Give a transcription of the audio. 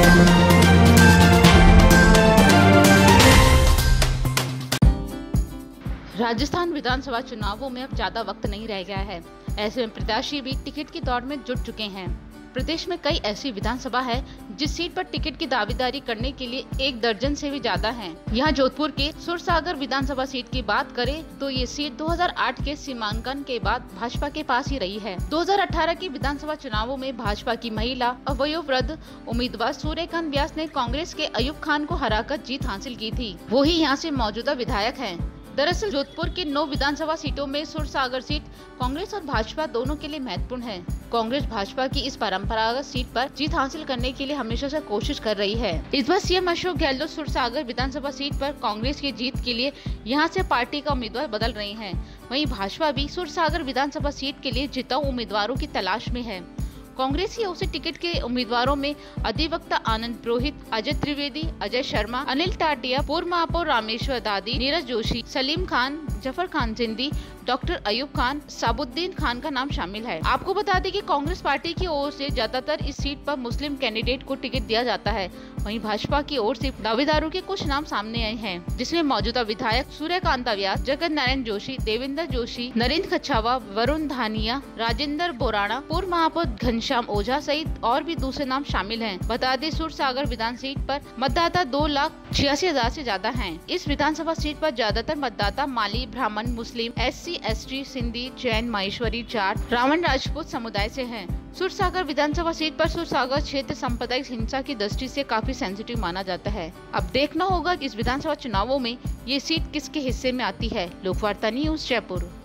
राजस्थान विधानसभा चुनावों में अब ज्यादा वक्त नहीं रह गया है। ऐसे में प्रत्याशी भी टिकट की दौड़ में जुट चुके हैं। प्रदेश में कई ऐसी विधानसभा है जिस सीट पर टिकट की दावेदारी करने के लिए 1 दर्जन से भी ज्यादा हैं। यहाँ जोधपुर के सुरसागर विधानसभा सीट की बात करें तो ये सीट 2008 के सीमांकन के बाद भाजपा के पास ही रही है। 2018 की विधानसभा चुनावों में भाजपा की महिला और वयोवृद्ध उम्मीदवार सूर्यकांत व्यास ने कांग्रेस के अयूब खान को हराकर जीत हासिल की थी। वो ही यहाँ से मौजूदा विधायक हैं। दरअसल जोधपुर के 9 विधानसभा सीटों में सुरसागर सीट कांग्रेस और भाजपा दोनों के लिए महत्वपूर्ण है। कांग्रेस भाजपा की इस परंपरागत सीट पर जीत हासिल करने के लिए हमेशा से कोशिश कर रही है। इस बार सीएम अशोक गहलोत सुरसागर विधानसभा सीट पर कांग्रेस की जीत के लिए यहां से पार्टी का उम्मीदवार बदल रहे हैं। वहीं भाजपा भी सुरसागर विधानसभा सीट के लिए जिताऊ उम्मीदवारों की तलाश में है। कांग्रेस की ओर से टिकट के उम्मीदवारों में अधिवक्ता आनंद पुरोहित, अजय त्रिवेदी, अजय शर्मा, अनिल टाटिया, पूर्व महापौर रामेश्वर दादी, नीरज जोशी, सलीम खान, जफर खान जिंदी, डॉक्टर अयूब खान, साबुद्दीन खान का नाम शामिल है। आपको बता दें कि कांग्रेस पार्टी की ओर से ज्यादातर इस सीट पर मुस्लिम कैंडिडेट को टिकट दिया जाता है। वहीं भाजपा की ओर से दावेदारों के कुछ नाम सामने आए हैं, जिसमें मौजूदा विधायक सूर्यकांत व्यास, जगत नारायण जोशी, देवेंद्र जोशी, नरेंद्र खच्छावा, वरुण धानिया, राजेंद्र बोराना, पूर्व महापौर घनश्याम ओझा सहित और भी दूसरे नाम शामिल हैं। बता दें सुरसागर विधान सीट पर मतदाता 2,86,000 से ज्यादा हैं। इस विधानसभा सीट पर ज्यादातर मतदाता माली, ब्राह्मण, मुस्लिम, SC, ST, सिंधी, जैन, माहेश्वरी, जाट, रावण राजपूत समुदाय से हैं। सुरसागर विधानसभा सीट पर सुरसागर क्षेत्र सांप्रदायिक हिंसा की दृष्टि से काफी सेंसिटिव माना जाता है। अब देखना होगा कि इस विधानसभा चुनावों में ये सीट किसके हिस्से में आती है। लोकवार्ता न्यूज, जयपुर।